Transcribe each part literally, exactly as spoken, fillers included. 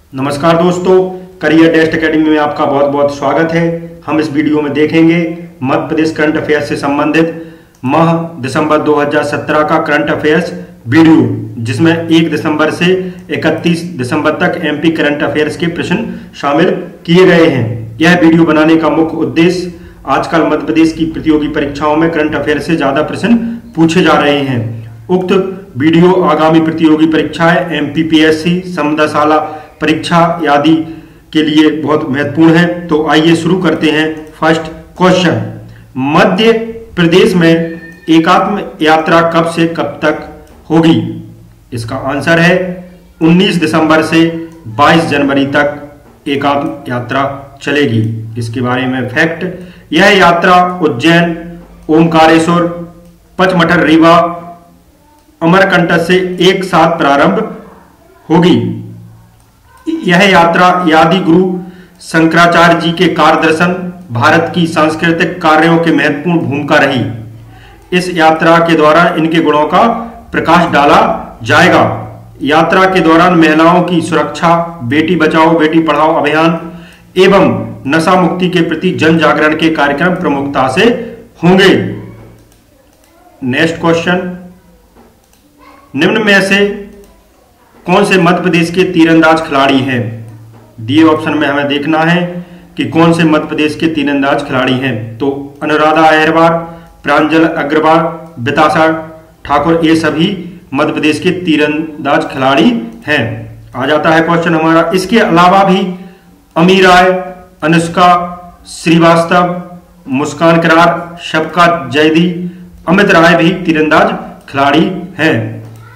नमस्कार दोस्तों, career test academy में आपका बहुत बहुत स्वागत है। हम इस वीडियो में देखेंगे मध्य प्रदेश करंट अफेयर्स से संबंधित माह दिसंबर दो हज़ार सत्रह का करंट अफेयर्स वीडियो, जिसमें एक दिसंबर से इकतीस दिसंबर तक एमपी करंट अफेयर्स के प्रश्न शामिल किए गए हैं। यह वीडियो बनाने का मुख्य उद्देश्य आजकल मध्य प्रदेश की प्रतियोगी परीक्षाओं में करंट अफेयर्स से ज्यादा प्रश्न पूछे जा रहे हैं। उक्त वीडियो आगामी प्रतियोगी परीक्षाएं, एमपीपीएससी, संविदाशाला परीक्षा आदि के लिए बहुत महत्वपूर्ण है। तो आइए शुरू करते हैं। फर्स्ट क्वेश्चन, मध्य प्रदेश में एकात्म यात्रा कब से कब तक होगी? इसका आंसर है उन्नीस दिसंबर से बाईस जनवरी तक एकात्म यात्रा चलेगी। इसके बारे में फैक्ट, यह यात्रा उज्जैन, ओमकारेश्वर, पचमढ़ी, रीवा, अमरकंटक से एक साथ प्रारंभ होगी। यह यात्रा आदि गुरु शंकराचार्य जी के कार्यदर्शन, भारत की सांस्कृतिक कार्यों के महत्वपूर्ण भूमिका रही। इस यात्रा के दौरान इनके गुणों का प्रकाश डाला जाएगा। यात्रा के दौरान महिलाओं की सुरक्षा, बेटी बचाओ बेटी पढ़ाओ अभियान एवं नशा मुक्ति के प्रति जन जागरण के कार्यक्रम प्रमुखता से होंगे। नेक्स्ट क्वेश्चन, निम्न में से कौन से मध्य प्रदेश के तीरंदाज खिलाड़ी हैं? दिए ऑप्शन में हमें देखना है कि कौन से मध्य प्रदेश के तीरंदाज खिलाड़ी हैं। तो अनुराधा अहिरवार, प्रांजल अग्रवाल, बिताशा ठाकुर, ये सभी मध्य प्रदेश के तीरंदाज खिलाड़ी हैं। आ जाता है क्वेश्चन हमारा, इसके अलावा भी अमी राय, अनुष्का श्रीवास्तव, मुस्कान किरार, शबका जैदी, अमित राय भी तीरंदाज खिलाड़ी हैं।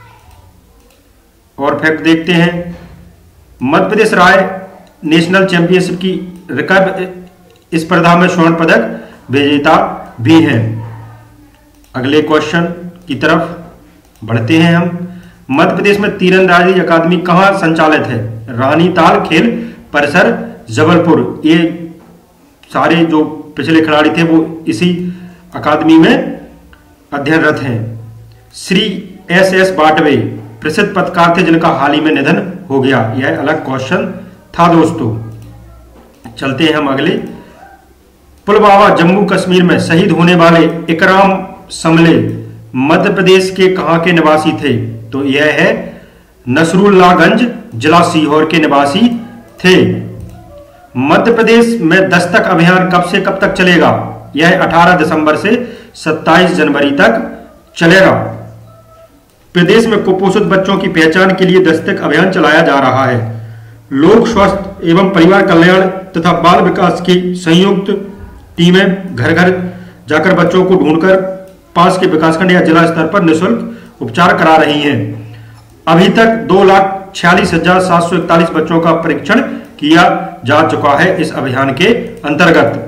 और फैक्ट देखते हैं, मध्य प्रदेश राय नेशनल चैंपियनशिप की रिकर्व स्पर्धा में स्वर्ण पदक विजेता भी हैं। अगले क्वेश्चन की तरफ बढ़ते हैं हम। मध्य प्रदेश में तीरंदाजी अकादमी कहां संचालित है? रानीताल खेल परिसर, जबलपुर। ये सारे जो पिछले खिलाड़ी थे वो इसी अकादमी में अध्ययनरत हैं। श्री एस एस बाटवे प्रसिद्ध पत्रकार थे जिनका हाल ही में निधन हो गया। यह अलग क्वेश्चन था दोस्तों। चलते हैं हम अगले। पुलवामा जम्मू कश्मीर में शहीद होने वाले इकराम समले मध्य प्रदेश के कहां के निवासी थे? तो यह है नसरुल्लागंज, जिला सीहोर के निवासी थे। मध्य प्रदेश में दस्तक अभियान कब से कब तक चलेगा? यह अठारह दिसंबर से सत्ताईस जनवरी तक चलेगा। प्रदेश में कुपोषित बच्चों की पहचान के लिए दस्तक अभियान चलाया जा रहा है। लोक स्वास्थ्य एवं परिवार कल्याण तथा बाल विकास की संयुक्त टीमें घर घर जाकर बच्चों को ढूंढकर पास के विकासखंड या जिला स्तर पर निःशुल्क उपचार करा रही हैं। अभी तक दो लाख छियालीस हजार सात सौ इकतालीस बच्चों का परीक्षण किया जा चुका है इस अभियान के अंतर्गत।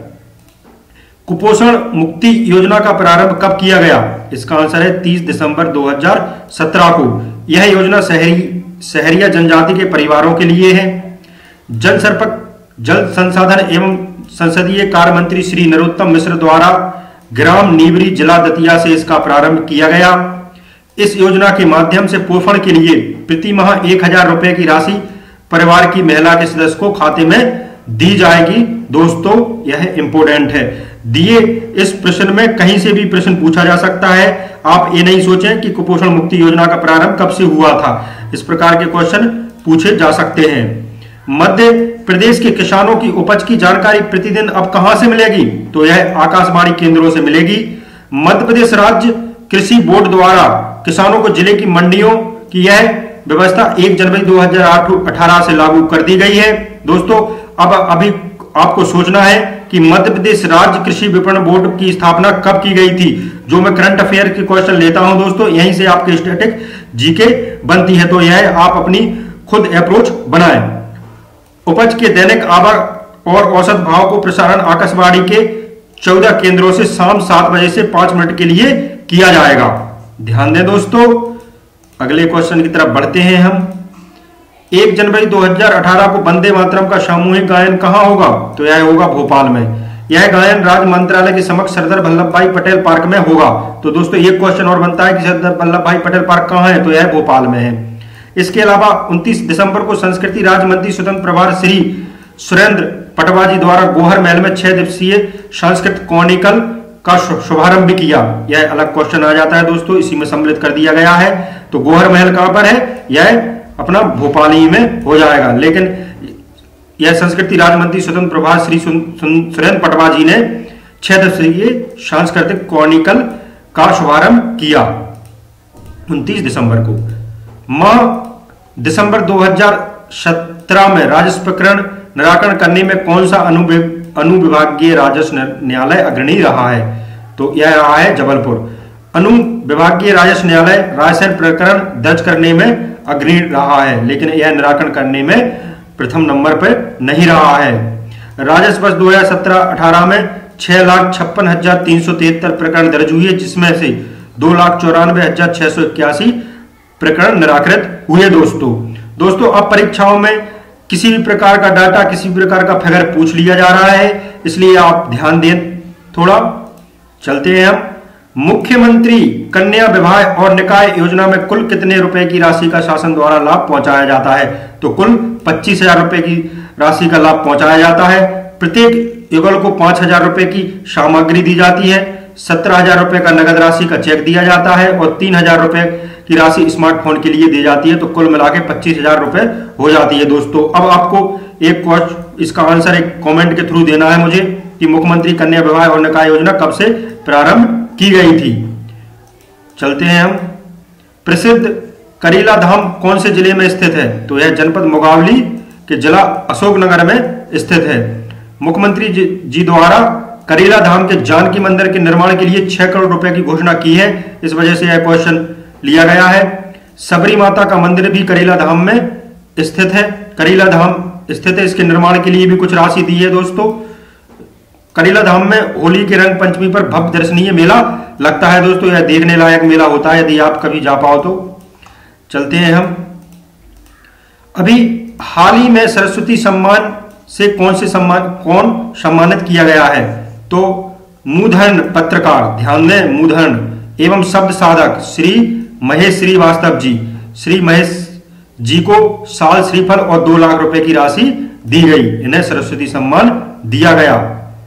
कुपोषण मुक्ति योजना का प्रारंभ कब किया गया? इसका आंसर है तीस दिसंबर दो हज़ार सत्रह को। यह योजना शहरी शहरिया जनजाति के परिवारों के लिए है। जल संपर्क जल संसाधन एवं संसदीय कार्य मंत्री श्री नरोत्तम मिश्र द्वारा ग्राम नीवरी, जिला दतिया से इसका प्रारंभ किया गया। इस योजना के माध्यम से पोषण के लिए प्रति माह एक हजार रुपए की राशि परिवार की महिला के सदस्य को खाते में दी जाएगी। दोस्तों यह इंपोर्टेंट है। दिए इस प्रश्न में कहीं से भी प्रश्न पूछा जा सकता है। आप ये नहीं सोचें कि कुपोषण मुक्ति योजना का प्रारंभ कब से हुआ था। इस प्रकार के क्वेश्चन पूछे जा सकते हैं। मध्य प्रदेश के किसानों की उपज की जानकारी प्रतिदिन अब कहां से मिलेगी? तो यह आकाशवाणी केंद्रों से मिलेगी। मध्य प्रदेश राज्य कृषि बोर्ड द्वारा किसानों को जिले की मंडियों की यह व्यवस्था एक जनवरी दो हज़ार अठारह से लागू कर दी गई है। दोस्तों अब अभी आपको सोचना है कि मध्य प्रदेश राज्य कृषि विपणन बोर्ड की स्थापना कब की गई थी। जो मैं करंट अफेयर के क्वेश्चन लेता हूं दोस्तों, यहीं से आपके स्टैटिक जीके बनती है। तो यह आप अपनी खुद अप्रोच बनाएं। उपज के दैनिक आवक और औसत भाव को प्रसारण आकाशवाणी के चौदह केंद्रों से शाम सात बजे से पांच मिनट के लिए किया जाएगा। ध्यान दें दोस्तों। अगले क्वेश्चन की तरफ बढ़ते हैं हम। एक जनवरी दो हज़ार अठारह को वंदे मातरम का सामूहिक गायन कहां होगा? तो यह होगा भोपाल में। यह गायन राज्य मंत्रालय के समक्ष सरदार वल्लभ भाई पटेल पार्क में होगा। तो दोस्तों ये क्वेश्चन और बनता है कि सरदार वल्लभ भाई पटेल पार्क कहां है? तो यह भोपाल में है। इसके अलावा उनतीस दिसंबर को संस्कृति राज्य मंत्री स्वतंत्र प्रभार श्री सुरेंद्र पटवाजी द्वारा गोहर महल में छह दिवसीय सांस्कृतिक कॉनिकल का शुभारंभ भी किया। यह अलग क्वेश्चन आ जाता है दोस्तों, इसी में सम्मिलित कर दिया गया है। तो गोहर महल कहां पर है? यह अपना भोपाल ही में हो जाएगा, लेकिन यह संस्कृति राज्य मंत्री स्वतंत्र प्रभार श्री सुरेंद्र पटवाजी ने छह दिवसीय सांस्कृतिक कॉनिकल का शुभारंभ किया उनतीस दिसंबर को। माह दिसंबर दो हज़ार सत्रह में राजस्व प्रकरण निराकरण करने में कौन सा अनुविभागीय राजस्व न्यायालय अग्रणी रहा है? तो यह रहा है जबलपुर। अनुविभागीय राजस्व न्यायालय रायसेन प्रकरण दर्ज करने में अग्रणी रहा है, लेकिन यह निराकरण करने में प्रथम नंबर पर नहीं रहा है। राजस्व वर्ष दो हजार सत्रह अठारह में छह लाख छप्पन हजार तीन सौ तिहत्तर प्रकरण दर्ज हुए, जिसमें से दो लाख चौरानवे हजार छह सौ इक्यासी प्रकरण निराकृत हुए। दोस्तों दोस्तों अब परीक्षाओं में किसी भी प्रकार का डाटा, किसी भी प्रकार का फिगर पूछ लिया जा रहा है, इसलिए आप ध्यान दें थोड़ा। चलते हैं हम। मुख्यमंत्री कन्या विवाह और निकाय योजना में कुल कितने रुपए की राशि का शासन द्वारा लाभ पहुंचाया जाता है? तो कुल पच्चीस हजार रुपए की राशि का लाभ पहुंचाया जाता है। प्रत्येक युगल को पांच हजार रुपए की सामग्री दी जाती है, सत्रह हजार रुपए का नगद राशि का चेक दिया जाता है और तीन हजार रुपए की राशि स्मार्टफोन के लिए दी जाती है। तो कुल मिला के पच्चीस हजार रुपए हो जाती है। दोस्तों अब आपको एक क्वेश्चन, इसका आंसर एक कमेंट के थ्रू देना है मुझे कि मुख्यमंत्री कन्या विवाह और निकाय योजना कब से प्रारंभ की गई थी। चलते हैं हम। प्रसिद्ध करीला धाम कौन से जिले में स्थित है? तो यह जनपद मुंगावली के जिला अशोकनगर में स्थित है। मुख्यमंत्री जी द्वारा करीला धाम के जानकी मंदिर के निर्माण के लिए छह करोड़ रुपए की घोषणा की है, इस वजह से यह क्वेश्चन लिया गया है। सबरी माता का मंदिर भी करीला धाम में स्थित है, करीला धाम स्थित है, इसके निर्माण के लिए भी कुछ राशि दी है। दोस्तों करीला धाम में होली के रंग पंचमी पर भव्य दर्शनीय मेला लगता है। दोस्तों यह देखने लायक मेला होता है, यदि आप कभी जा पाओ तो। चलते हैं हम। अभी हाल ही में सरस्वती सम्मान से कौन से सम्मान कौन सम्मानित किया गया है? तो मूधर्ण पत्रकार, ध्यान दें, मूधर्ण एवं शब्द साधक श्री महेश श्रीवास्तव जी, श्री महेश जी को साल श्रीफल और दो लाख रुपए की राशि दी गई, इन्हें सरस्वती सम्मान दिया गया।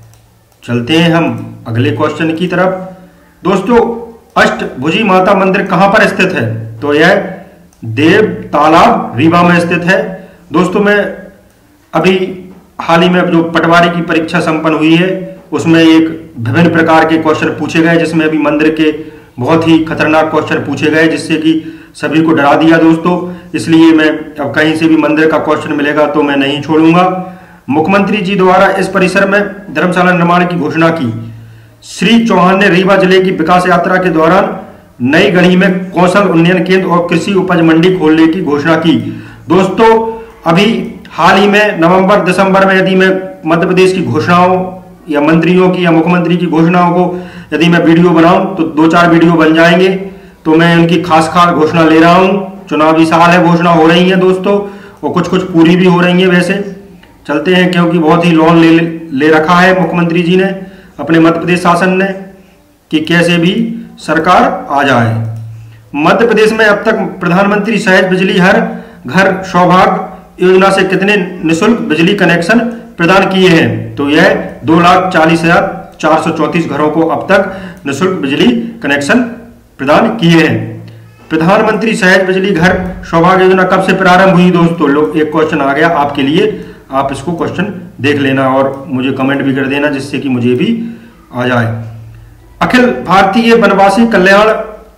चलते हैं हम अगले क्वेश्चन की तरफ। दोस्तों अष्टभुजी माता मंदिर कहां पर स्थित है? तो यह देव तालाब रीवा में स्थित है। दोस्तों मैं अभी हाल ही में जो पटवारी की परीक्षा संपन्न हुई है उसमें एक विभिन्न प्रकार के क्वेश्चन पूछे गए, जिसमें अभी मंदिर के बहुत ही खतरनाक क्वेश्चन पूछे गए, जिससे कि सभी को डरा दिया। दोस्तों इसलिए मैं अब कहीं से भी मंदिर का क्वेश्चन मिलेगा तो मैं नहीं छोड़ूंगा। मुख्यमंत्री जी द्वारा इस परिसर में धर्मशाला निर्माण की घोषणा की। श्री चौहान ने रीवा जिले की विकास यात्रा के दौरान नई गढ़ी में कौशल उन्नयन केंद्र और कृषि उपज मंडी खोलने की घोषणा की। दोस्तों अभी हाल ही में नवंबर दिसंबर में यदि मैं मध्य प्रदेश की घोषणाओं या मंत्रियों की या मुख्यमंत्री की घोषणाओं को यदि मैं वीडियो बनाऊं तो दो चार वीडियो बन जाएंगे, तो मैं उनकी खास खास घोषणा ले रहा हूं। चुनावी साल है, घोषणा हो रही है दोस्तों, और कुछ कुछ पूरी भी हो रही है। वैसे चलते हैं, क्योंकि बहुत ही लोन ले ले रखा है मुख्यमंत्री जी ने, अपने मध्य प्रदेश शासन ने, कि कैसे भी सरकार आ जाए। मध्य प्रदेश में अब तक प्रधानमंत्री सहज बिजली हर घर सौभाग्य योजना से कितने निःशुल्क बिजली कनेक्शन प्रदान किए हैं? तो यह दो लाख चालीस हजार चार सौ चौंतीस घरों को अब तक निःशुल्क बिजली कनेक्शन प्रदान किए हैं। प्रधानमंत्री सहज बिजली घर सौभाग्य योजना कब से प्रारंभ हुई? दोस्तों लोग एक क्वेश्चन आ गया आपके लिए, आप इसको क्वेश्चन देख लेना और मुझे कमेंट भी कर देना, जिससे कि मुझे भी आ जाए। अखिल भारतीय वनवासी कल्याण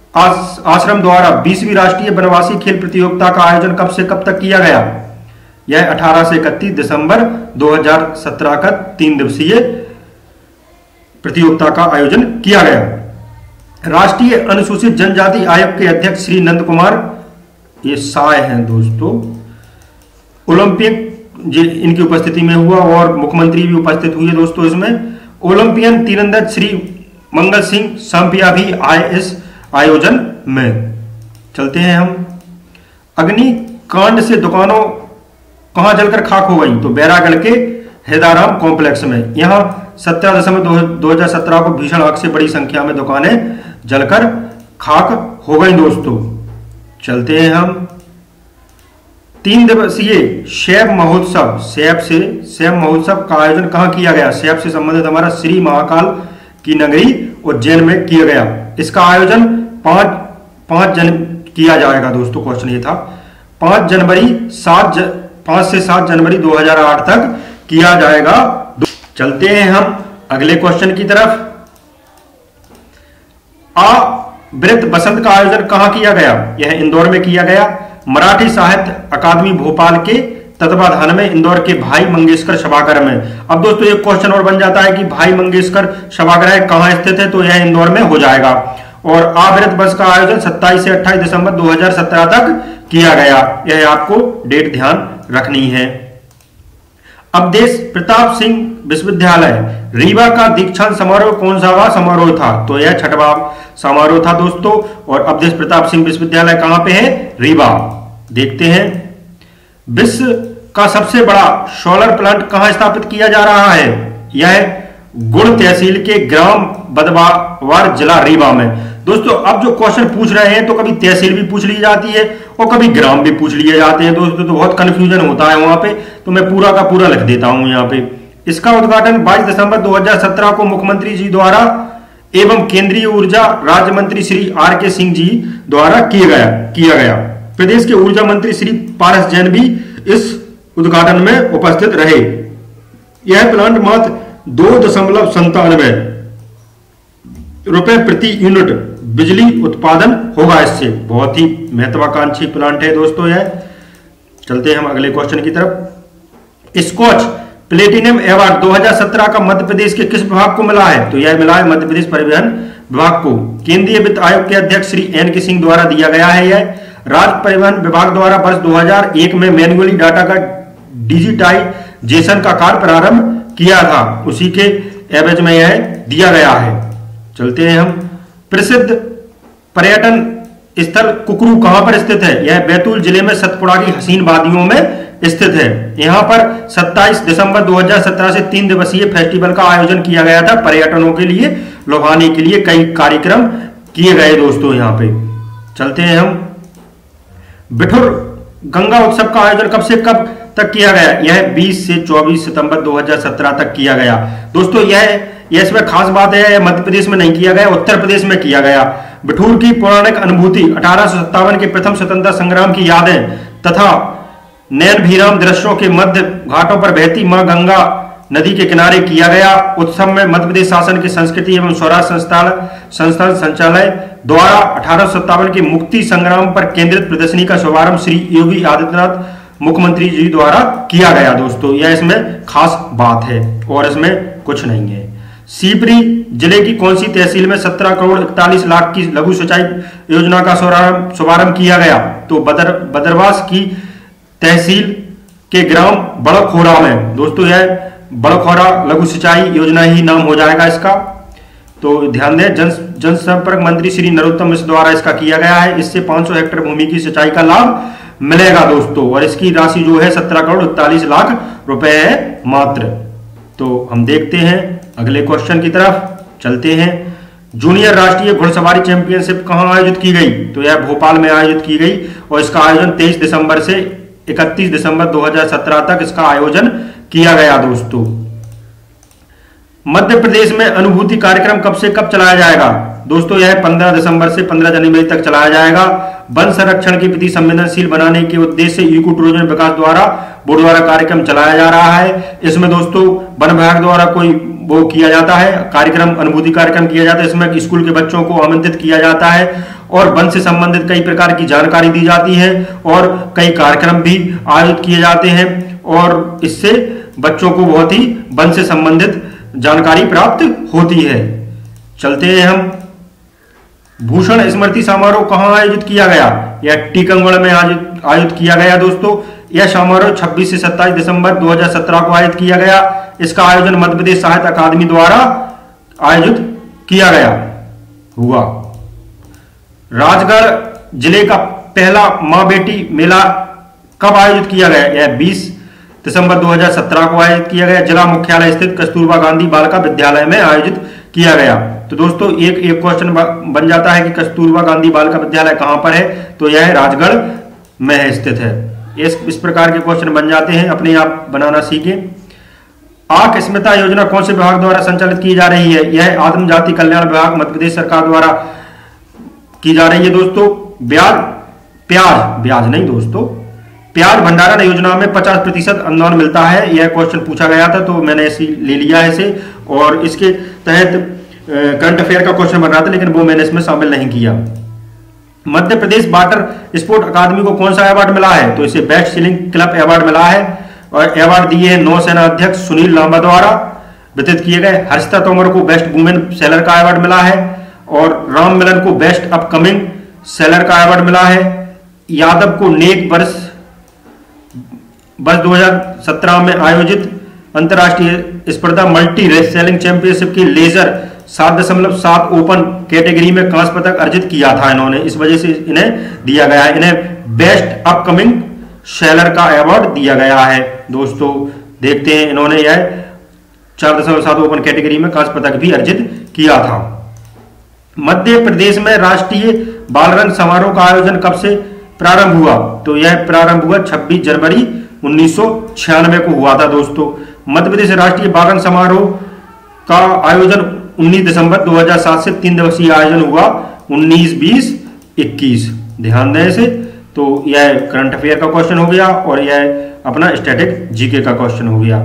आश्रम द्वारा बीसवीं राष्ट्रीय वनवासी खेल प्रतियोगिता का आयोजन कब से कब तक किया गया? यह अठारह से इकतीस दिसंबर दो हज़ार सत्रह का तीन दिवसीय प्रतियोगिता का आयोजन किया गया। राष्ट्रीय अनुसूचित जनजाति आयोग के अध्यक्ष श्री नंद कुमार, ये साय हैं दोस्तों, ओलंपिक इनकी उपस्थिति में हुआ और मुख्यमंत्री भी उपस्थित हुए। दोस्तों इसमें ओलंपियन तीरंदाज श्री मंगल सिंह सांपिया भी आए इस आयोजन में। चलते हैं हम। अग्निकांड से दुकानों कहां जलकर खाक हो गई? तो बैरागढ़ के हैदाराम कॉम्प्लेक्स में। यहां सत्रह दिसंबर दो हजार सत्रह को भीषण आग से बड़ी संख्या में दुकानें जलकर खाक हो गई। दोस्तों चलते हैं हम। तीन दिवसीय शैव महोत्सव शैव से शैव महोत्सव का आयोजन कहाँ किया गया? शैव से संबंधित हमारा श्री महाकाल की नगरी उज्जैन में किया गया। इसका आयोजन पांच पांच जन किया जाएगा दोस्तों। क्वेश्चन ये था पांच जनवरी सात ज, पांच से सात जनवरी दो हजार आठ तक किया जाएगा। चलते हैं हम अगले क्वेश्चन की तरफ। अवृत बसंत का आयोजन कहाँ किया गया? यह इंदौर में किया गया। मराठी साहित्य अकादमी भोपाल के तत्वाधान में इंदौर के भाई मंगेशकर सभागार में। अब दोस्तों एक क्वेश्चन और बन जाता है कि भाई मंगेशकर सभागार कहाँ स्थित है, तो यह इंदौर में हो जाएगा। और अवृत बस का आयोजन सत्ताईस से अट्ठाईस दिसंबर दो हजार सत्रह तक किया गया। यह आपको डेट ध्यान रखनी है। अवधेश प्रताप सिंह विश्वविद्यालय रीवा का दीक्षांत समारोह कौन सा समारोह था? तो यह छठवां समारोह था दोस्तों। और अवधेश प्रताप सिंह विश्वविद्यालय कहां पे है? रीवा। देखते हैं विश्व का सबसे बड़ा सोलर प्लांट कहां स्थापित किया जा रहा है? यह गुण तहसील के ग्राम बदवार जिला रीवा में। दोस्तों अब जो क्वेश्चन पूछ रहे हैं तो कभी तहसील भी पूछ ली जाती है और कभी ग्राम भी पूछ लिए जाते हैं दोस्तों, तो बहुत कंफ्यूजन होता है वहां पे। तो मैं पूरा का पूरा लिख देता हूं यहाँ पे। इसका उद्घाटन बाईस दिसंबर दो हजार सत्रह को मुख्यमंत्री जी द्वारा एवं केंद्रीय ऊर्जा राज्य मंत्री श्री आर के सिंह जी द्वारा किया गया किया गया प्रदेश के ऊर्जा मंत्री श्री पारस जैन भी इस उद्घाटन में उपस्थित रहे। यह प्लांट मात्र दो दशमलव संतानवे रुपए प्रति यूनिट बिजली उत्पादन होगा। इससे बहुत ही महत्वाकांक्षी प्लांट है दोस्तों यह। चलते हैं हम अगले क्वेश्चन की तरफ। स्कॉच प्लेटिनम अवार्ड दो हजार सत्रह का मध्य प्रदेश के किस विभाग को मिला है? तो यह मिला है मध्य प्रदेश परिवहन विभाग को। केंद्रीय वित्त आयोग के अध्यक्ष श्री एन के सिंह द्वारा दिया गया है। यह राज्य परिवहन विभाग द्वारा वर्ष दो हजार एक में मैन्युअली डाटा का डिजिटाइजेशन का कार्य प्रारंभ किया था, उसी के एवज में यह दिया गया है। चलते हैं हम। प्रसिद्ध पर्यटन स्थल कुकरू कहां पर स्थित है? यह बैतूल जिले में सतपुड़ा की हसीन वादियों में स्थित है। यहां पर सत्ताईस दिसंबर दो हजार सत्रह से तीन दिवसीय फेस्टिवल का आयोजन किया गया था। पर्यटनों के लिए लुभाने के लिए कई कार्यक्रम किए गए दोस्तों यहाँ पे। चलते हैं हम। बिठुर गंगा उत्सव का आयोजन कब से कब तक किया गया? यह बीस से चौबीस सितंबर दो हजार सत्रह तक किया गया दोस्तों। यह यह इसमें खास बात है, यह मध्य प्रदेश में नहीं किया गया, उत्तर प्रदेश में किया गया। बिठूर की पौराणिक अनुभूति, अठारह सौ सत्तावन के प्रथम स्वतंत्रता संग्राम की यादें तथा नैन भीराम दृश्यों के मध्य घाटों पर बहती मां गंगा नदी के किनारे किया गया। उत्सव में मध्य प्रदेश शासन के संस्कृति एवं स्वराज संस्थान संस्थान संचालय द्वारा अठारह सौ सत्तावन के मुक्ति संग्राम पर केंद्रित प्रदर्शनी का शुभारंभ श्री योगी आदित्यनाथ मुख्यमंत्री जी द्वारा किया गया दोस्तों। यह इसमें खास बात है और इसमें कुछ नहीं है। सीपरी जिले की कौन सी तहसील में सत्रह करोड़ इकतालीस लाख की लघु सिंचाई योजना का शुभारंभ किया गया? तो बदर बदरवास की तहसील के ग्राम बड़खोरा में दोस्तों। यह बड़खोरा लघु सिंचाई योजना ही नाम हो जाएगा इसका। तो ध्यान दें, जन जनसंपर्क मंत्री श्री नरोत्तम मिश्र द्वारा इसका किया गया है। इससे पांच सौ हेक्टेयर भूमि की सिंचाई का लाभ मिलेगा दोस्तों। और इसकी राशि जो है सत्रह करोड़ इकतालीस लाख रुपए है मात्र। तो हम देखते हैं अगले क्वेश्चन की तरफ। चलते हैं। जूनियर राष्ट्रीय घुड़सवारी चैंपियनशिप कहां आयोजित की गई? तो यह भोपाल में आयोजित की गई और इसका आयोजन तेईस दिसंबर से इकतीस दिसंबर दो हजार सत्रह तक इसका आयोजन किया गया दोस्तों। मध्य प्रदेश में अनुभूति कार्यक्रम कब से कब चलाया जाएगा? दोस्तों यह पंद्रह दिसंबर से पंद्रह जनवरी तक चलाया जाएगा। वन संरक्षण के प्रति संवेदनशील बनाने के उद्देश्य से इको टूरिज्म विकास द्वारा बोर्ड द्वारा कार्यक्रम चलाया जा रहा है। इसमें दोस्तों वन विभाग द्वारा कोई वो किया जाता है कार्यक्रम, अनुभूति कार्यक्रम किया जाता है। इसमें स्कूल के बच्चों को आमंत्रित किया जाता है और वन से संबंधित कई प्रकार की जानकारी दी जाती है और कई कार्यक्रम भी आयोजित किए जाते हैं और इससे बच्चों को बहुत ही वन से संबंधित जानकारी प्राप्त होती है। चलते हैं हम। भूषण स्मृति समारोह कहां आयोजित किया गया? यह टीकमगढ़ में आयोजित आयोजित किया गया दोस्तों। यह समारोह छब्बीस से सत्ताईस दिसंबर दो हजार सत्रह को आयोजित किया गया। इसका आयोजन मध्य प्रदेश साहित्य अकादमी द्वारा आयोजित किया गया हुआ। राजगढ़ जिले का पहला मां बेटी मेला कब आयोजित किया गया? यह बीस दिसंबर दो हजार सत्रह को आयोजित किया गया। जिला मुख्यालय स्थित कस्तूरबा गांधी बालिका विद्यालय में आयोजित किया गया। तो दोस्तों एक एक क्वेश्चन बन जाता है कि कस्तूरबा गांधी बालिका विद्यालय कहां पर है? तो यह राजगढ़ में स्थित है। इस इस प्रकार के क्वेश्चन बन जाते हैं, अपने आप बनाना सीखें। आंख स्मिता योजना कौन से विभाग द्वारा संचालित की जा रही है? यह आदिम जाति कल्याण विभाग मध्य प्रदेश सरकार द्वारा की जा रही है दोस्तों। ब्याज प्याज ब्याज नहीं दोस्तों, प्याज भंडारण योजना में पचास प्रतिशत अनुदान मिलता है। यह क्वेश्चन पूछा गया था तो मैंने इसी ले लिया है इसे, और इसके तहत करंट अफेयर का क्वेश्चन बन रहा था लेकिन वो मैंने इसमें शामिल नहीं किया। मध्य प्रदेश वाटर स्पोर्ट अकादमी को कौन सा अवार्ड मिला है? तो इसे बेस्ट सेलिंग क्लब अवार्ड मिला है, और अवार्ड दिए हैं नौसेना अध्यक्ष सुनील लांबा द्वारा वितरित किए गए। हर्षिता तोमर को बेस्ट वुमेन सेलर का अवार्ड मिला है, और राम मिलन को बेस्ट अपकमिंग सेलर का अवार्ड मिला है। यादव को नेक वर्ष वर्ष दो हज़ार सत्रह में आयोजित अंतर्राष्ट्रीय स्पर्धा मल्टी रेस सेलिंग चैंपियनशिप की लेजर सात दशमलव सात ओपन कैटेगरी में कांस्य पदक अर्जित किया था इन्होंने, इस वजह से इन्हें दिया गया है, इन्हें बेस्ट अपकमिंग सेलर का अवार्ड दिया गया है दोस्तों। देखते हैं, इन्होंने यह चार दशमलव सात ओपन कैटेगरी में कांस्य पदक भी अर्जित किया था। मध्य प्रदेश में राष्ट्रीय बाल रंग समारोह का आयोजन कब से प्रारंभ हुआ? तो यह प्रारंभ हुआ छब्बीस जनवरी उन्नीस सौ छियानवे को हुआ था दोस्तों। मध्य प्रदेश राष्ट्रीय बाल रंग समारोह का आयोजन उन्नीस दिसंबर दो हज़ार सात से तीन दिवसीय आयोजन हुआ, उन्नीस, बीस, इक्कीस। ध्यान दें इसे। तो यह करंट अफेयर का क्वेश्चन हो गया, और यह अपना स्टैटिक जीके का क्वेश्चन हो गया।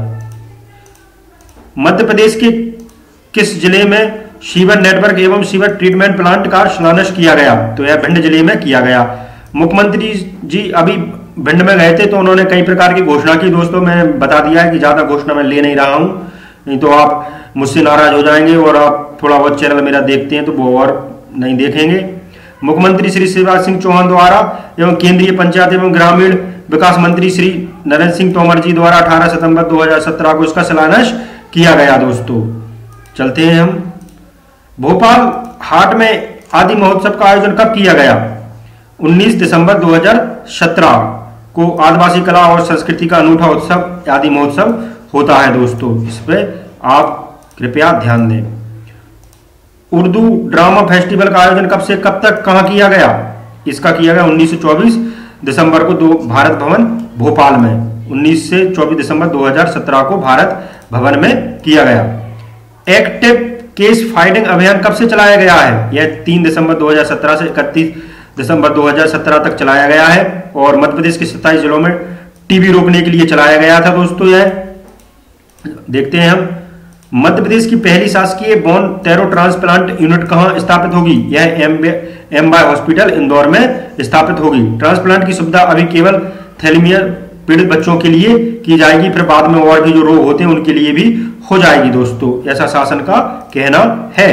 मध्य प्रदेश के किस जिले में सीवर नेटवर्क एवं सीवर ट्रीटमेंट प्लांट का शिलान्यास किया गया? तो यह भिंड जिले में किया गया। मुख्यमंत्री जी अभी भिंड में गए थे तो उन्होंने कई प्रकार की घोषणा की दोस्तों। मैं बता दिया है कि ज्यादा घोषणा मैं ले नहीं रहा हूं, नहीं तो आप मुझसे नाराज हो जाएंगे, और आप थोड़ा बहुत चैनल मेरा देखते हैं तो वो और नहीं देखेंगे। मुख्यमंत्री श्री शिवराज सिंह चौहान द्वारा एवं केंद्रीय पंचायत एवं ग्रामीण विकास मंत्री श्री नरेंद्र सिंह तोमर जी द्वारा अठारह सितंबर दो हज़ार सत्रह को इसका शिलान्यास किया गया दोस्तों। चलते हैं हम। भोपाल हाट में आदि महोत्सव का आयोजन कब किया गया? उन्नीस दिसंबर दो हज़ार सत्रह को आदिवासी कला और संस्कृति का अनूठा उत्सव आदि महोत्सव होता है दोस्तों। इस पर आप कृपया ध्यान दें। उर्दू ड्रामा फेस्टिवल का आयोजन कब से कब तक कहां किया गया? इसका किया गया उन्नीस से चौबीस दिसंबर को दो भारत भवन भोपाल में। उन्नीस से चौबीस दिसंबर दो हज़ार सत्रह को भारत भवन में किया गया। एक्टिव केस फाइटिंग अभियान कब से चलाया गया है? यह तीन दिसंबर दो हज़ार सत्रह से इकतीस दिसंबर दो हज़ार सत्रह तक चलाया गया है, और मध्य प्रदेश के सत्ताईस जिलों में टीबी रोकने के लिए चलाया गया था दोस्तों। यह देखते हैं हम। मध्य प्रदेश की पहली शासकीय बोन टेरो ट्रांसप्लांट यूनिट कहां स्थापित होगी? यह एम बाय हॉस्पिटल इंदौर में स्थापित होगी। ट्रांसप्लांट की सुविधा अभी केवल थैलेमिया पीड़ित बच्चों के लिए की जाएगी, फिर बाद में और भी जो रोग होते हैं उनके लिए भी हो जाएगी दोस्तों, ऐसा शासन का कहना है।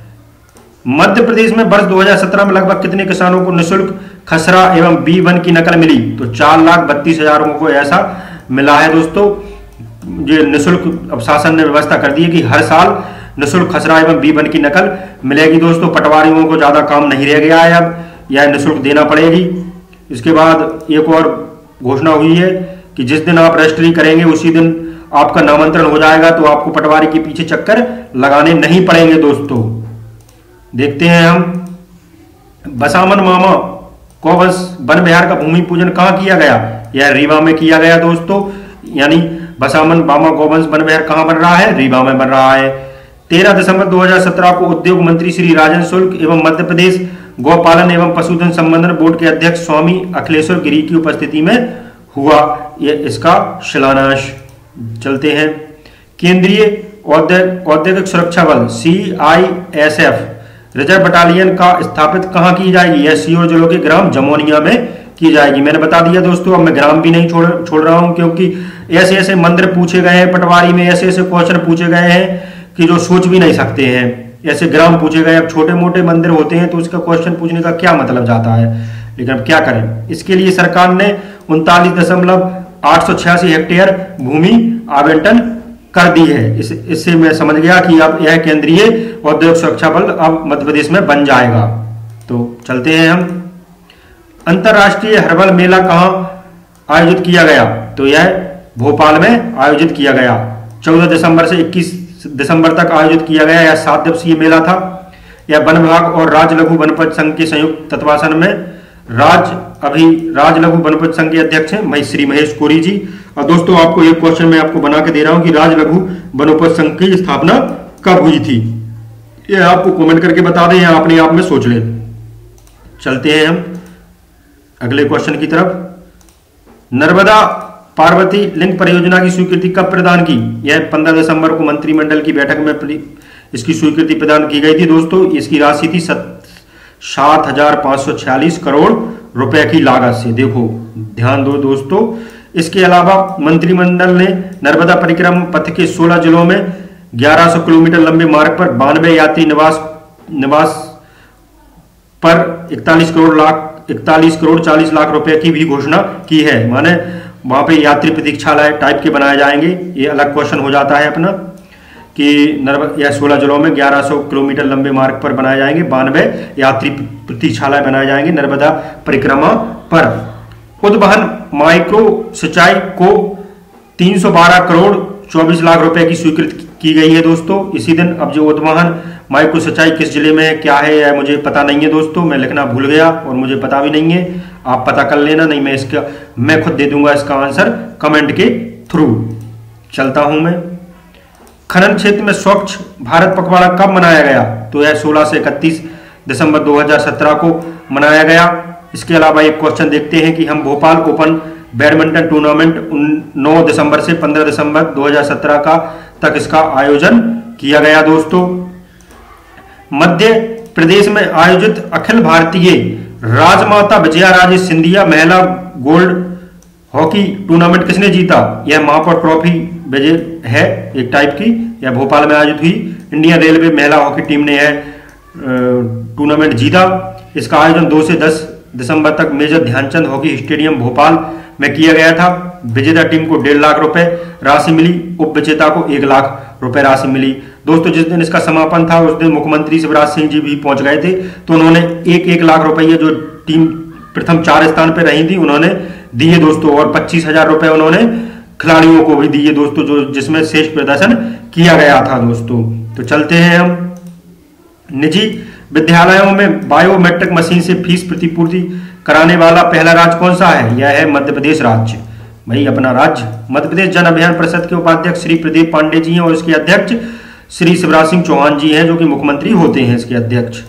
मध्य प्रदेश में वर्ष दो हज़ार सत्रह में लगभग कितने किसानों को निःशुल्क खसरा एवं बी वन की नकल मिली? तो चार लाख बत्तीस हजार को ऐसा मिला है दोस्तों। ये निःशुल्क अब शासन ने व्यवस्था कर दी है कि हर साल निःशुल्क खसरा एवं बी वन की नकल मिलेगी दोस्तों। पटवारियों को ज्यादा काम नहीं रह गया है, अब यह निःशुल्क देना पड़ेगी। इसके बाद एक और घोषणा हुई है कि जिस दिन आप रजिस्ट्री करेंगे उसी दिन आपका नामांतरण हो जाएगा, तो आपको पटवारी के पीछे चक्कर लगाने नहीं पड़ेंगे दोस्तों। देखते हैं हम। बसामन मामा गौवंश वन विहार का भूमि पूजन कहां किया गया? यह रीवा में किया गया दोस्तों। यानी बसामन मामा गौवंश वन विहार कहां बन रहा है? रीवा में बन रहा है। तेरह दिसंबर दो हज़ार सत्रह को उद्योग मंत्री श्री राजन शुल्क एवं मध्य प्रदेश गौपालन एवं पशुधन संवर्धन बोर्ड के अध्यक्ष स्वामी अखिलेश्वर गिरी की उपस्थिति में हुआ यह इसका शिलान्यास। चलते हैं। केंद्रीय औद्योगिक सुरक्षा बल C I S F reserve battalion का स्थापित कहां की जाएगी? यह सीहोर जिलों के ग्राम जमोनिया में की जाएगी। मैंने बता दिया दोस्तों, अब मैं ग्राम भी नहीं छोड़ छोड़ रहा हूं, क्योंकि ऐसे ऐसे मंदिर पूछे गए हैं पटवारी में, ऐसे ऐसे क्वेश्चन पूछे गए हैं कि जो सोच भी नहीं सकते हैं। ऐसे ग्राम पूछे गए। अब छोटे मोटे मंदिर होते हैं तो उसका क्वेश्चन पूछने का क्या मतलब जाता है, लेकिन अब क्या करें। इसके लिए सरकार ने उनतालीस दशमलव आठ सौ छियासी हेक्टेयर भूमि आवंटन कर दी है। इस, इससे मैं समझ गया कि अब यह केंद्रीय औद्योगिक सुरक्षा बल अब मध्य प्रदेश में बन जाएगा। तो चलते हैं हम। अंतरराष्ट्रीय हर्बल मेला कहां आयोजित किया गया? तो यह भोपाल में आयोजित किया गया। चौदह दिसंबर से इक्कीस दिसंबर तक आयोजित किया गया। यह सात दिवसीय मेला था। यह वन विभाग और राज्य लघु वनोपज संघ के संयुक्त तत्वावधान में राज अभी राज लघु वनोपज संघ के अध्यक्ष हैं महेश श्री महेश कोरी जी। और दोस्तों आपको एक क्वेश्चन मैं आपको बना के दे रहा हूं कि राज लघु वनोपज संघ की स्थापना कब हुई थी, ये आपको कमेंट करके बता दें या अपने आप में सोच लें। चलते हैं हम अगले क्वेश्चन की तरफ। नर्मदा पार्वती लिंक परियोजना की स्वीकृति कब प्रदान की? यह पंद्रह दिसंबर को मंत्रिमंडल की बैठक में इसकी स्वीकृति प्रदान की गई थी। दोस्तों इसकी राशि थी सात हजार पांच सौ छियालीस करोड़ रुपए की लागत से। देखो ध्यान दो दोस्तों, इसके अलावा मंत्रिमंडल ने नर्मदा परिक्रमा पथ के सोलह जिलों में ग्यारह सौ किलोमीटर लंबे मार्ग पर बानवे यात्री निवास निवास पर इकतालीस करोड़ लाख इकतालीस करोड़ चालीस लाख रुपए की भी घोषणा की है। माने वहां पे यात्री प्रतीक्षालय टाइप के बनाए जाएंगे। ये अलग क्वेश्चन हो जाता है अपना कि नर्मदा या सोलह जिलों में ग्यारह सौ किलोमीटर लंबे मार्ग पर बनाए जाएंगे बानवे यात्री प्रतीक्षालय बनाए जाएंगे नर्मदा परिक्रमा पर। उद्वहन माइक्रो सिंचाई को तीन सौ बारह करोड़ चौबीस लाख रुपए की स्वीकृति की गई है दोस्तों इसी दिन। अब जो उद्वहन माइक्रो सिंचाई किस जिले में है क्या है यह मुझे पता नहीं है दोस्तों, मैं लिखना भूल गया और मुझे पता भी नहीं है, आप पता कर लेना, नहीं मैं इसका मैं खुद दे दूंगा इसका आंसर कमेंट के थ्रू। चलता हूं मैं। खनन क्षेत्र में स्वच्छ भारत पखवाड़ा कब मनाया गया? तो यह सोलह से इकतीस दिसंबर दो हज़ार सत्रह को मनाया गया। इसके अलावा एक क्वेश्चन देखते हैं कि हम भोपाल ओपन बैडमिंटन टूर्नामेंट नौ दिसंबर से पंद्रह दिसंबर दो हज़ार सत्रह का तक इसका आयोजन किया गया दोस्तों। मध्य प्रदेश में आयोजित अखिल भारतीय राजमाता विजया राजे सिंधिया महिला गोल्ड हॉकी टूर्नामेंट किसने जीता? यह महापौर ट्रॉफी विजय है एक टाइप की, यह भोपाल में आयोजित हुई। इंडियन रेलवे महिला हॉकी टीम ने यह टूर्नामेंट जीता। इसका आयोजन दो से दस दिसंबर तक major Dhyanchand hockey stadium Bhopal में किया गया था। विजेता टीम को डेढ़ लाख रुपए राशि मिली, उप विजेता को एक लाख रुपए राशि मिली। दोस्तों जिस दिन इसका समापन था उस दिन मुख्यमंत्री शिवराज सिंह जी भी पहुंच गए थे, तो उन्होंने एक एक लाख रुपए जो टीम प्रथम चार स्थान पर रही थी उन्होंने दिए दोस्तों, और पच्चीस हजार रुपए उन्होंने खिलाड़ियों को भी दिए दोस्तों जो जिसमें श्रेष्ठ प्रदर्शन किया गया था दोस्तों। तो चलते हैं हम। निजी विद्यालयों में बायोमेट्रिक मशीन से फीस प्रतिपूर्ति कराने वाला पहला राज्य कौन सा है? यह है मध्य प्रदेश राज्य, भाई अपना राज्य। मध्य प्रदेश जन अभियान परिषद के उपाध्यक्ष श्री प्रदीप पांडे जी हैं और इसके अध्यक्ष श्री शिवराज सिंह चौहान जी हैं जो कि मुख्यमंत्री होते हैं इसके अध्यक्ष।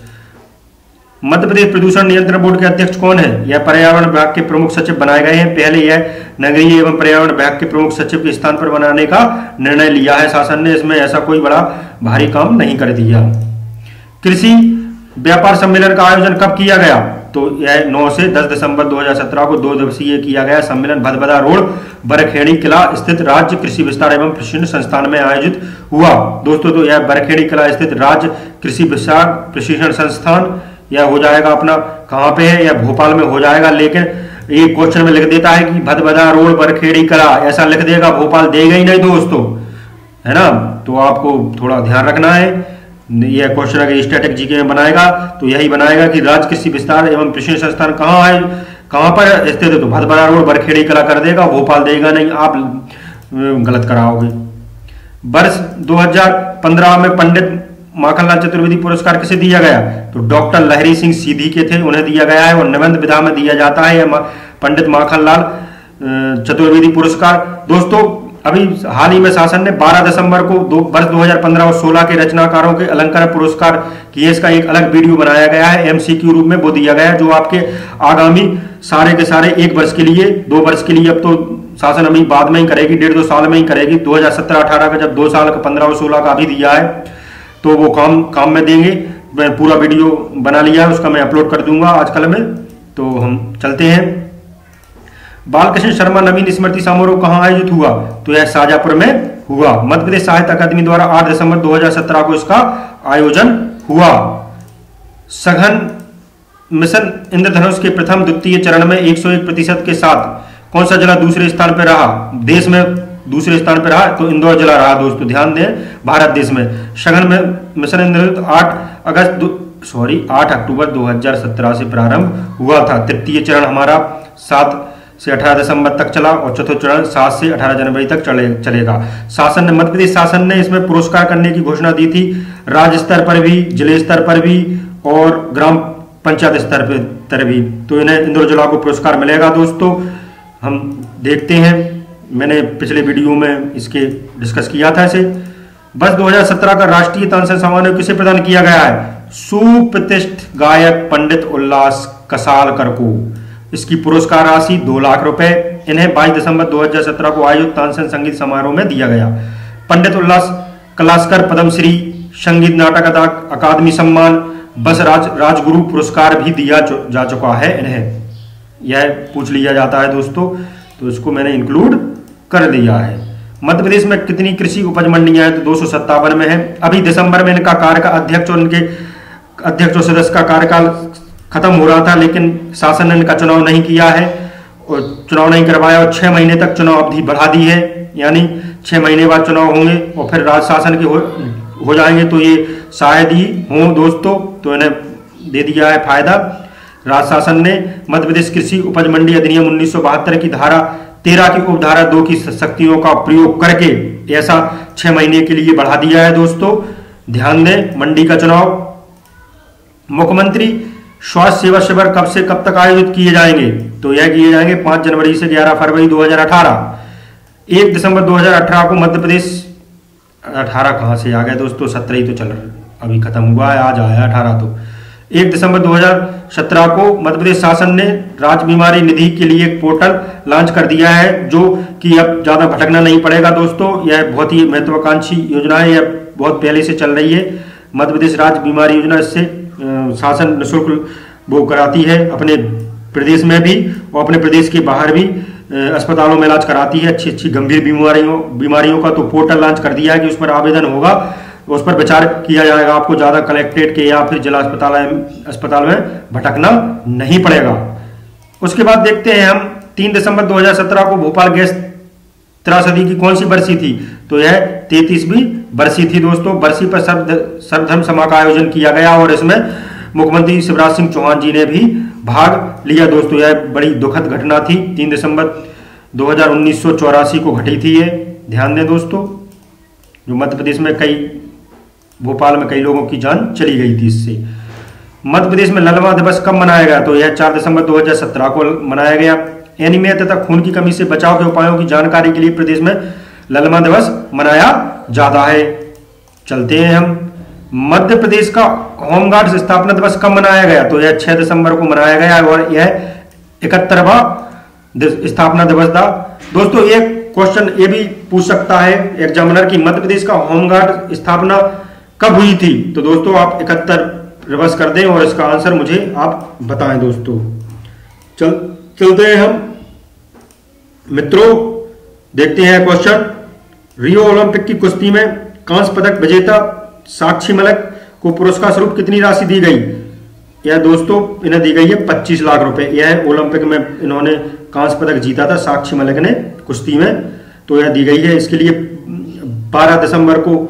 मध्य प्रदेश प्रदूषण नियंत्रण बोर्ड के अध्यक्ष कौन है? यह पर्यावरण विभाग के प्रमुख सचिव बनाए गए हैं। पहले यह नगरीय एवं पर्यावरण विभाग के प्रमुख सचिव के स्थान पर बनाने का निर्णय लिया है शासन ने, इसमें ऐसा कोई बड़ा भारी काम नहीं कर दिया। कृषि व्यापार सम्मेलन का आयोजन कब किया गया? तो यह नौ से दस दिसंबर दो हज़ार सत्रह को दो दिवसीय किया गया सम्मेलन भदभदा रोड बरखेड़ी किला स्थित राज्य कृषि विस्तार एवं प्रशिक्षण संस्थान में आयोजित हुआ दोस्तों। तो यह बरखेड़ी किला स्थित राज्य कृषि विस्तार प्रशिक्षण संस्थान यह हो जाएगा अपना कहाँ पे है? यह भोपाल में हो जाएगा, लेकिन एक क्वेश्चन में लिख देता है कि भदभदा रोड बरखेड़ी किला, ऐसा लिख देगा, भोपाल देगा ही नहीं दोस्तों, है ना। तो आपको थोड़ा ध्यान रखना है। यह क्वेश्चन अगर स्टैटिक जीके में बनाएगा तो यही बनाएगा कि राज्य कृषि विस्तार एवं प्रशिक्षण संस्थान कहाँ है, कहाँ पर स्थित है? तो भदभदा रोड बरखेड़ी किला कर देगा, भोपाल देगा नहीं, आप गलत कराओगे। वर्ष दो हज़ार पंद्रह में पंडित माखनलाल चतुर्वेदी पुरस्कार किसे दिया गया? तो डॉक्टर लहरी सिंह सीधी के थे, उन्हें दिया गया है और निबंध विधा में दिया जाता है पंडित माखनलाल चतुर्वेदी पुरस्कार। दोस्तों अभी हाल ही में शासन ने बारह दिसंबर को दो वर्ष दो हज़ार पंद्रह और सोलह के रचनाकारों के अलंकार पुरस्कार किए, इसका एक अलग वीडियो बनाया गया है, एमसीक्यू रूप में वो दिया गया है जो आपके आगामी सारे के सारे एक वर्ष के लिए, दो वर्ष के लिए, अब तो शासन अभी बाद में ही करेगी, डेढ़ दो साल में ही करेगी। दो हज़ार सत्रह अठारह का जब दो साल का पंद्रह और सोलह का अभी दिया है तो वो काम काम में देंगे। मैं पूरा वीडियो बना लिया है, उसका मैं अपलोड कर दूंगा आजकल में। तो हम चलते हैं। बालकृष्ण शर्मा नवीन स्मृति समारोह कहाँ आयोजित हुआ? तो यह शाजापुर में हुआ। मध्य प्रदेश साहित्य अकादमी द्वारा आठ दिसंबर दो हज़ार सत्रह को इसका आयोजन हुआ। सघन मिशन इंद्रधनुष के प्रथम द्वितीय चरण में एक सौ एक प्रतिशत के साथ कौन सा जिला दूसरे स्थान पर रहा? देश में दूसरे स्थान पर रहा तो इंदौर जिला रहा दोस्तों, ध्यान दें, भारत देश में। सघन में मिशन इंद्रधनुष आठ अगस्त सॉरी आठ अक्टूबर दो हज़ार सत्रह से प्रारंभ हुआ था। तृतीय चरण हमारा सात से अठारह दिसंबर तक चला और चतुर्थ चरण सात से अठारह जनवरी तक चले चलेगा। शासन ने मध्य प्रदेश शासन ने इसमें पुरस्कार करने की घोषणा दी थी, राज्य स्तर पर भी, जिले स्तर पर भी और ग्राम पंचायत स्तर पर भी, तो इन्हें इंद्रजिला को पुरस्कार मिलेगा दोस्तों। हम देखते हैं, मैंने पिछले वीडियो में इसके डिस्कस किया था इसे। बस दो हज़ार सत्रह का राष्ट्रीय तानसेन सम्मान किसे प्रदान किया गया है? सुप्रतिष्ठित गायक पंडित उल्लास कसालकर को। इसकी पुरस्कार राशि दो लाख रुपए इन्हें बाईस दिसंबर दो हज़ार सत्रह को आयोजित तानसेन संगीत समारोह में दिया गया। पंडित उल्लास कलास्कर पद्मश्री, संगीत नाटक अकादमी सम्मान, बस राज राजगुरु पुरस्कार भी दिया जा चुका है इन्हें। यह पूछ लिया जाता है दोस्तों, तो इसको मैंने इंक्लूड कर दिया है। मध्य प्रदेश में कितनी कृषि उपज मंडियां हैं? तो दो सौ सत्तावन में है। अभी दिसंबर में इनका कार्यकाल अध्यक्ष और इनके अध्यक्ष और सदस्य का कार्यकाल खत्म हो रहा था, लेकिन शासन ने इनका चुनाव नहीं किया है और चुनाव नहीं करवाया और छह महीने तक चुनाव अवधि बढ़ा दी है, यानी छह महीने बाद चुनाव होंगे और फिर राज्य शासन के हो, हो जाएंगे, तो ये शायद ही हों दोस्तों। तो इन्हें दे दिया है फायदा। राज्य शासन ने मध्य प्रदेश कृषि उपज मंडी अधिनियम उन्नीस सौ बहत्तर की धारा तेरह की उपधारा दो की शक्तियों का प्रयोग करके ऐसा छह महीने के लिए बढ़ा दिया है दोस्तों। ध्यान दें, मंडी का चुनाव। मुख्यमंत्री स्वास्थ्य सेवा शिविर कब से कब तक आयोजित किए जाएंगे? तो यह किए जाएंगे पांच जनवरी से ग्यारह फरवरी दो हज़ार अठारह। एक दिसंबर दो हज़ार अठारह को मध्य प्रदेश, अठारह कहां से आ गया दोस्तों, सत्रह ही तो चल रहा, अभी खत्म हुआ है, आज आया अठारह। तो एक दिसंबर दो हज़ार सत्रह को मध्य प्रदेश शासन ने राज्य बीमारी निधि के लिए एक पोर्टल लॉन्च कर दिया है, जो कि अब ज्यादा भटकना नहीं पड़ेगा दोस्तों। यह बहुत ही महत्वाकांक्षी योजना है, यह बहुत पहले से चल रही है। मध्य प्रदेश राज्य बीमारी योजना, इससे शासन निःशुल्क वो कराती है अपने प्रदेश में भी और अपने प्रदेश के बाहर भी अस्पतालों में इलाज कराती है अच्छी अच्छी गंभीर बीमारियों बीमारियों का। तो पोर्टल लॉन्च कर दिया है कि उस पर आवेदन होगा, उस पर विचार किया जाएगा। आपको ज्यादा कलेक्ट्रेट के या फिर जिला अस्पताल अस्पताल में भटकना नहीं पड़ेगा। उसके बाद देखते हैं हम, तीन दिसंबर दो हज़ार सत्रह को भोपाल गैस त्रासदी की कौन सी बरसी थी? तो यह तैंतीसवीं बरसी थी दोस्तों। बरसी पर सर्वधर्म सभा का आयोजन किया गया और इसमें मुख्यमंत्री शिवराज सिंह चौहान जी ने भी भाग लिया दोस्तों। यह बड़ी दुखद घटना थी, तीन दिसंबर दो हज़ार उन्नीस सौ चौरासी को घटी थी ये। ध्यान दें दोस्तों, जो मध्य प्रदेश में कई भोपाल में कई लोगों की जान चली गई थी इससे। मध्य प्रदेश में ललमा दिवस कब मनाया गया? तो यह चार दिसंबर दो हज़ार सत्रह को मनाया गया। एनीमिया तथा खून की कमी से बचाव के उपायों की जानकारी के लिए प्रदेश में ललमा दिवस मनाया जाता है। चलते हैं हम, मध्य प्रदेश का होमगार्ड्स स्थापना दिवस कब मनाया गया? तो यह छह दिसंबर को मनाया गया और यह इकहत्तरवां स्थापना दिवस था दोस्तों। एक क्वेश्चन ये भी पूछ सकता है एग्जामिनर की, मध्य प्रदेश का होमगार्ड स्थापना कब हुई थी? तो दोस्तों आप इकहत्तर रिवर्स कर दें और इसका आंसर मुझे आप बताएं दोस्तों। चल चलते हैं हम मित्रों, देखते हैं क्वेश्चन। रियो ओलंपिक की कुश्ती में कांस्य पदक विजेता साक्षी मलिक को पुरस्कार स्वरूप कितनी राशि दी गई? यह दोस्तों इन्हें दी गई है पच्चीस लाख रुपए। यह ओलंपिक में इन्होंने कांस्य पदक जीता था साक्षी मलिक ने कुश्ती में, तो यह दी गई है। इसके लिए बारह दिसंबर को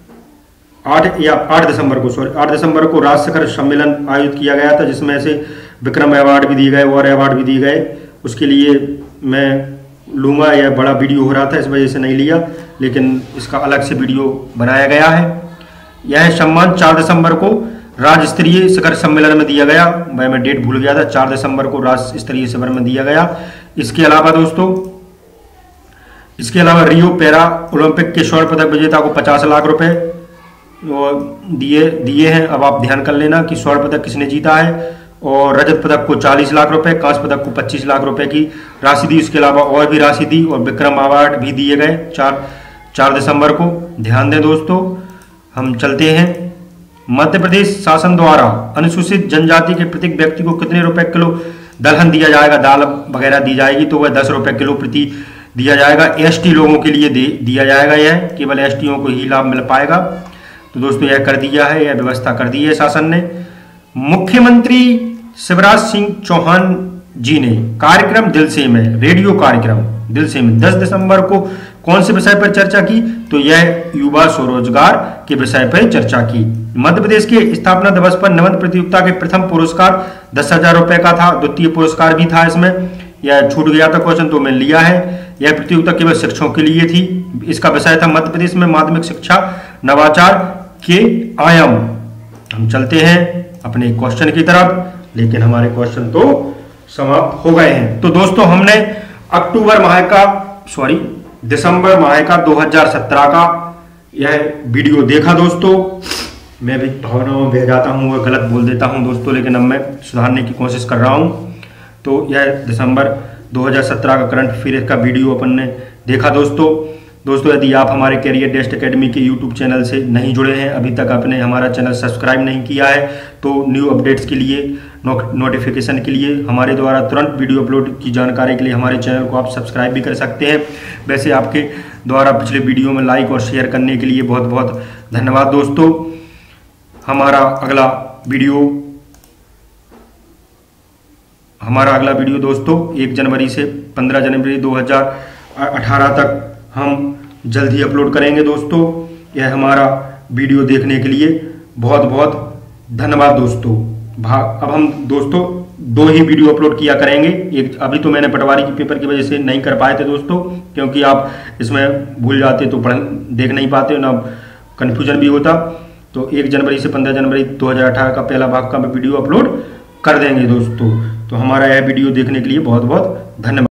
आठ या आठ दिसंबर को सॉरी आठ दिसंबर को राज्य शिखर सम्मेलन आयोजित किया गया था, जिसमें से विक्रम अवार्ड भी दिए गए और अवार्ड भी दिए गए। उसके लिए मैं लूंगा, यह बड़ा वीडियो हो रहा था इस वजह से नहीं लिया, लेकिन इसका अलग से वीडियो बनाया गया है। यह सम्मान चार दिसंबर को राज्य स्तरीय शिखर सम्मेलन में दिया गया। मैं मैं डेट भूल गया था, चार दिसंबर को राज्य स्तरीय शिखर में दिया गया। इसके अलावा दोस्तों इसके अलावा रियो पैरा ओलंपिक के स्वर्ण पदक विजेता को पचास लाख रुपए दिए दिए हैं। अब आप ध्यान कर लेना कि स्वर्ण पदक किसने जीता है, और रजत पदक को चालीस लाख रुपए, कांस्य पदक को पच्चीस लाख रुपए की राशि दी। इसके अलावा और भी राशि दी और विक्रम अवार्ड भी दिए गए चार चार दिसंबर को। ध्यान दें दोस्तों, हम चलते हैं। मध्य प्रदेश शासन द्वारा अनुसूचित जनजाति के प्रत्येक व्यक्ति को कितने रुपए किलो दलहन दिया जाएगा? दाल वगैरह दी जाएगी, तो वह दस रुपए किलो प्रति दिया जाएगा। एसटी लोगों के लिए दे दिया जाएगा, यह केवल एसटीओं को ही लाभ मिल पाएगा। तो दोस्तों यह कर दिया है, यह व्यवस्था कर दी है शासन ने। मुख्यमंत्री शिवराज सिंह चौहान जी ने कार्यक्रम दिल से में रेडियो कार्यक्रम दिल से में दस दिसंबर को कौन से विषय पर चर्चा की? तो यह युवा स्वरोजगार के विषय पर चर्चा की। मध्य प्रदेश के स्थापना दिवस पर निबंध प्रतियोगिता के प्रथम पुरस्कार दस हजार रुपए का था, द्वितीय पुरस्कार भी था इसमें। यह छूट गया था क्वेश्चन, तो मैंने लिया है। यह प्रतियोगिता केवल शिक्षकों के लिए थी। इसका विषय था मध्य प्रदेश में माध्यमिक शिक्षा नवाचार के आयाम। हम चलते हैं अपने क्वेश्चन की तरफ। लेकिन हमारे क्वेश्चन तो समाप्त हो गए हैं। तो दोस्तों हमने अक्टूबर माह का सॉरी दिसंबर माह का दो हज़ार सत्रह का यह वीडियो देखा दोस्तों। मैं भी भावनाओं में बह जाता हूँ, गलत बोल देता हूँ दोस्तों, लेकिन अब मैं सुधारने की कोशिश कर रहा हूँ। तो यह दिसंबर दो हज़ार सत्रह का करंट अफेयर का वीडियो अपन ने देखा दोस्तों। दोस्तों यदि आप हमारे कैरियर टेस्ट एकेडमी के यूट्यूब चैनल से नहीं जुड़े हैं, अभी तक आपने हमारा चैनल सब्सक्राइब नहीं किया है, तो न्यू अपडेट्स के लिए, नोटिफिकेशन के लिए, हमारे द्वारा तुरंत वीडियो अपलोड की जानकारी के लिए हमारे चैनल को आप सब्सक्राइब भी कर सकते हैं। वैसे आपके द्वारा पिछले वीडियो में लाइक और शेयर करने के लिए बहुत बहुत धन्यवाद दोस्तों। हमारा अगला वीडियो हमारा अगला वीडियो दोस्तों एक जनवरी से पंद्रह जनवरी दो हज़ार अठारह तक हम जल्द ही अपलोड करेंगे दोस्तों। यह हमारा वीडियो देखने के लिए बहुत बहुत धन्यवाद दोस्तों। अब हम दोस्तों दो ही वीडियो अपलोड किया करेंगे। एक अभी तो मैंने पटवारी के पेपर की वजह से नहीं कर पाए थे दोस्तों, क्योंकि आप इसमें भूल जाते तो पढ़ देख नहीं पाते ना, कन्फ्यूजन भी होता। तो एक जनवरी से पंद्रह जनवरी दो हज़ार अठारह का पहला भाग का वीडियो अपलोड कर देंगे दोस्तों। तो हमारा यह वीडियो देखने के लिए बहुत बहुत धन्यवाद।